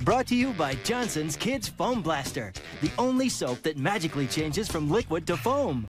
Brought to you by Johnson's Kids Foam Blaster, the only soap that magically changes from liquid to foam.